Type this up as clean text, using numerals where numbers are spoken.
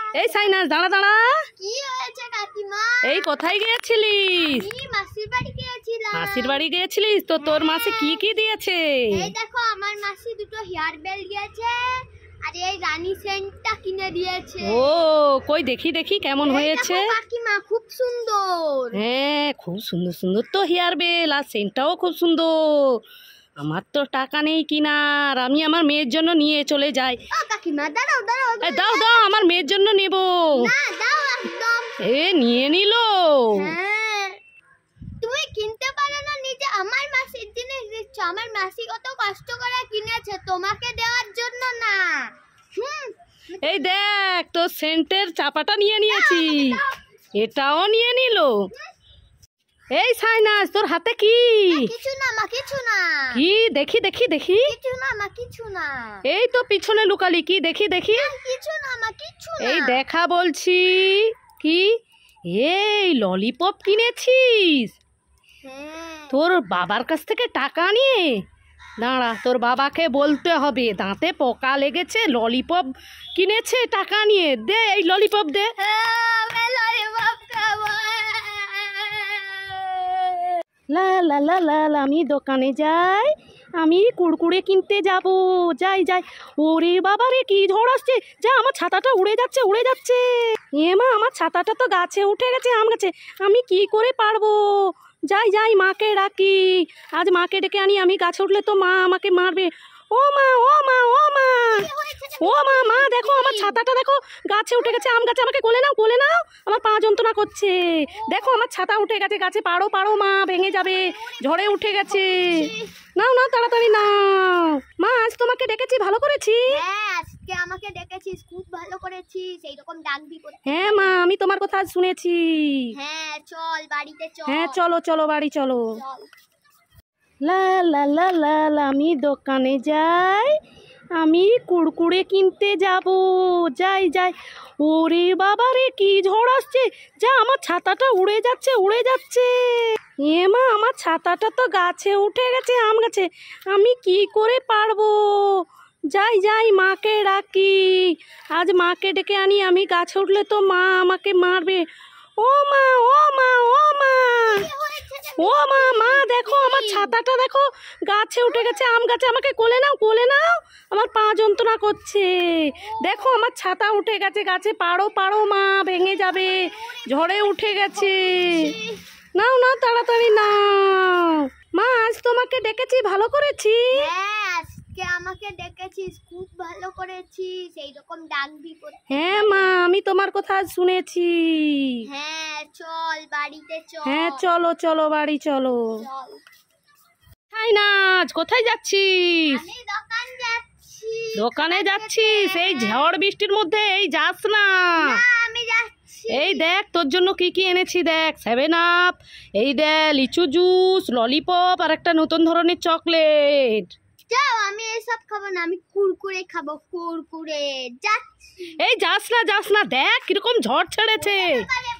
এই সাইনাস দাঁড়া দাঁড়া। কি হয়েছে কাকিমা? এই কোথায় গিয়েছিলিস? আমি মাসির বাড়ি গিয়েছিলাম। মাসির বাড়ি গিয়েছিলিস? তো তোর মাসি কি কি দিয়েছে? এই দেখো আমার মাসি দুটো হেয়ার বেল দিয়েছে আর এই রানী সেন্টটা কিনে দিয়েছে। ও কই দেখি দেখি কেমন হয়েছে। কাকিমা খুব সুন্দর। হ্যাঁ খুব সুন্দর সুন্দর তো হেয়ার বেল, আর সেন্টটাও খুব সুন্দর। আমার তো টাকা নেই কিনার, আমি আমার মেয়ের জন্য নিয়ে চলে যাই। কাকিমা দাঁড়াও দাঁড়াও। দাও দাও, আমার মেয়ের জন্য নেব। না দাও একদম। নিয়ে নিল। হ্যাঁ তুমি কিনতে পারো না নিজে? আমার মাসির জিনিস দিচ্ছ। আমার মাসি কত কষ্ট করে কিনেছে তোমাকে দেওয়ার জন্য না। এই দেখ তোর সেন্টের চাপাটা নিয়ে নিয়েছি, এটাও নিয়ে নিল। এই সাইনাস তোর হাতে কি? কিছু না মা, কিছু না। কি দেখি দেখি দেখি। কিছু না মা, কিছু না। এই তো পিছনে লুকালি, কি দেখি দেখি। কিছু না মা, কিছু না। এই দেখা বলছি। কি এই ললিপপ কিনেছিস? তোর বাবার কাছ থেকে টাকা নিয়ে? দাঁড়া, তোর বাবাকে বলতে হবে দাঁতে পোকা লেগেছে, ললিপপ কিনেছে টাকা নিয়ে। দে এই ললিপপ দে। লা লা লা লা লা, আমি দোকানে যাই, আমি কুড়কুড়ে কিনতে যাব। যাই যাই। ওরে বাবা রে কি ঝড় আসছে! যা, আমার ছাতাটা উড়ে যাচ্ছে উড়ে যাচ্ছে। মা আমার ছাতাটা তো গাছে উঠে গেছে, আম গাছে। আমি কি করে পারবো? যাই যাই, মাকে ডাকি। আজ মাকে ডেকে আনি, আমি গাছে উঠলে তো মা আমাকে মারবে। ও মা ও মা ও মা ও মা, মা দেখো আমার ছাতাটা দেখো গাছে উঠে গেছে, আম গাছে। আমাকে কোলে নাও কোলে নাও, আমার পা যন্ত্রণা করছে। দেখো আমার ছাতা উঠে গেছে গাছে, পারো পারো মা, ভেঙে যাবে, ঝড়ে উঠে গেছে। নাও নাও তাড়াতাড়ি নাও। মা আজ তোমাকে ডেকেছি, ভালো করেছি। হ্যাঁ আজকে আমাকে ডেকেছিস, খুব ভালো করেছিস। এইরকম ডাকবি। হ্যাঁ মা, আমি তোমার কথা আজ শুনেছি। হ্যাঁ চল বাড়িতে চল। হ্যাঁ চলো চলো বাড়ি চলো। চল। লা লা লা লা লা, আমি দোকানে যাই, আমি কুড়কুড়ে কিনতে যাব। যাই যাই। ওরে বাবা রে কি ঝড় আসছে! যা, আমার ছাতাটা উড়ে যাচ্ছে উড়ে যাচ্ছে। মা আমার ছাতাটা তো গাছে উঠে গেছে, আম গাছে। আমি কি করে পারবো? যাই যাই, মাকে ডাকি। আজ মাকে ডেকে আনি, আমি গাছে উঠলে তো মা আমাকে মারবে। ও মা ও মা ও মা ও মা, মা দেখো আমার ছাতাটা দেখো গাছে উঠে গেছে, আম গাছে। আমাকে কোলে নাও কোলে নাও, আমার পা যন্ত্রণা করছে। দেখো আমার ছাতা উঠে গেছে গাছে, পারো পারো মা, ভেঙে যাবে, ঝড়ে উঠে গেছে। নাও নাও তাড়াতাড়ি নাও। মা আজ তোমাকে ডেকেছি, ভালো করেছি। হ্যাঁ আজকে আমাকে ডেকেছিস, খুব ভালো করেছিস। এইরকম ডাকবি। হ্যাঁ মা, আমি তোমার কথা আজ শুনেছি। হ্যাঁ চল বাড়িতে চল। হ্যাঁ চলো চলো বাড়ি চলো। চল। সাইনাস কোথায় যাচ্ছিস? আমি দোকান যাচ্ছি। দোকানে যাচ্ছিস? এই ঝড় বৃষ্টির মধ্যে এই যাস না। আমি যাচ্ছি। এই দেখ তোর জন্য কি কি এনেছি দেখ। 7 আপ, এই দেখ লিচু জুস, ললিপপ, আর একটা নতুন ধরনের চকলেট। যাও, আমি এসব খাবো না, আমি কুরকুরে খাবো। কুরকুরে যাচ্ছি। এই যাস না যাস না, দেখ কিরকম ঝড় ছেড়েছে।